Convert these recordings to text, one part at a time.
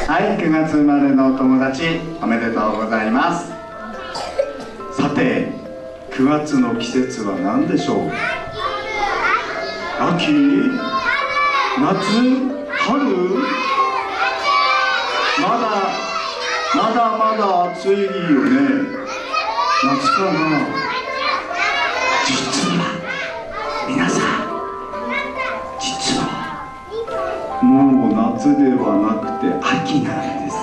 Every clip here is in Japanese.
はい、9月生まれのお友達おめでとうございます。さて、9月の季節は何でしょう？秋？夏？春？まだ暑いよね。夏かな。実は皆さん、実はもう夏ではなくて秋なんです。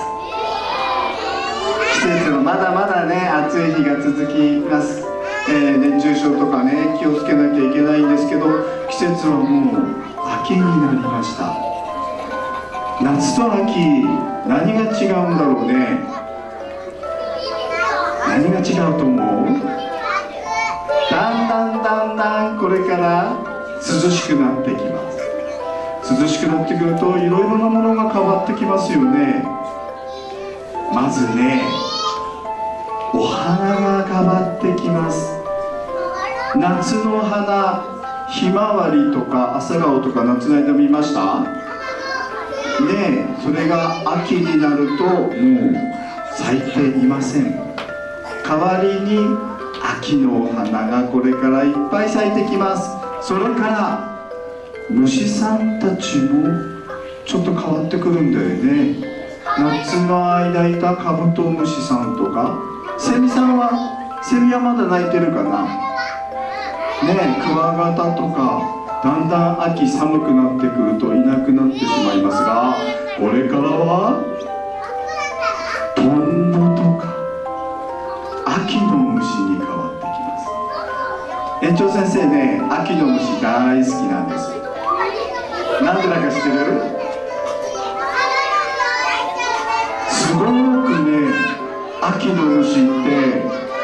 季節はまだまだね、暑い日が続きます。熱中症とかね、気をつけなきゃいけないんですけど、季節はもう秋になりました。夏と秋、何が違うんだろうね。何が違うと思う？だんだんこれから涼しくなってきます。涼しくなってくるといろいろなものが変わってきますよね。まずね、お花が変わってきます。夏の花、ひまわりとか朝顔とか夏の間見ましたね。それが秋になるともう咲いていません。代わりに秋のお花がこれからいっぱい咲いてきます。それから虫さんたちもちょっと変わってくるんだよね。夏の間いたカブトムシさんとか、セミはまだ鳴いてるかなね。クワガタとか、だんだん秋寒くなってくるといなくなってしまいますが、これからはトンボとか秋の虫に変わってきます。園長先生ね、秋の虫大好きなんです。なんでだか知ってる？すごくね、秋の虫って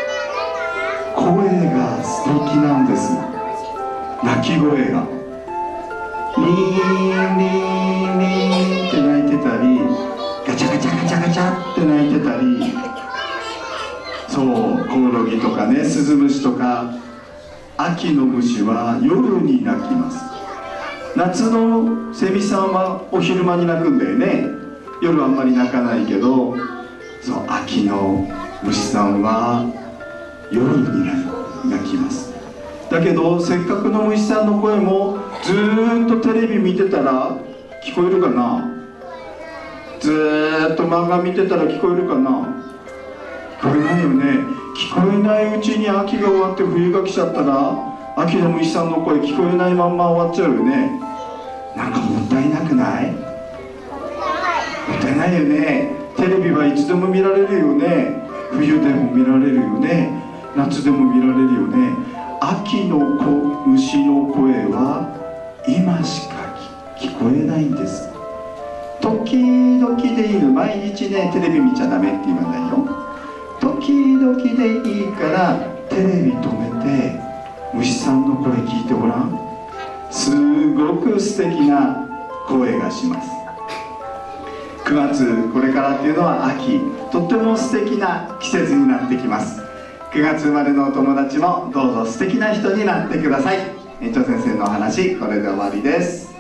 声が素敵なんです。鳴き声がリーンリーンリーンって鳴いてたり、ガチャガチャガチャガチャって鳴いてたり、そう、コオロギとかね、スズムシとか。秋の虫は夜に鳴きます。夏のセミさんはお昼間に鳴くんだよね。夜はあんまり鳴かないけど、そう、秋の虫さんは夜に鳴きます。だけどせっかくの虫さんの声もずーっとテレビ見てたら聞こえるかな。ずーっと漫画見てたら聞こえるかな。聞こえないよね。聞こえないうちに秋が終わって冬が来ちゃったら、秋の虫さんの声聞こえないまんま終わっちゃうよね。なんかもったいなくない？もったいないよね。テレビはいつでも見られるよね。冬でも見られるよね。夏でも見られるよね。秋の虫の声は今しか聞こえないんです。時々でいいの。毎日ね、テレビ見ちゃダメって言わないよ。時々でいいからテレビ止めて虫さんの声聞いてごらん。すごく素敵な声がします。9月これからっていうのは秋、とっても素敵な季節になってきます。9月生まれのお友達もどうぞ素敵な人になってください。園長先生のお話、これで終わりです。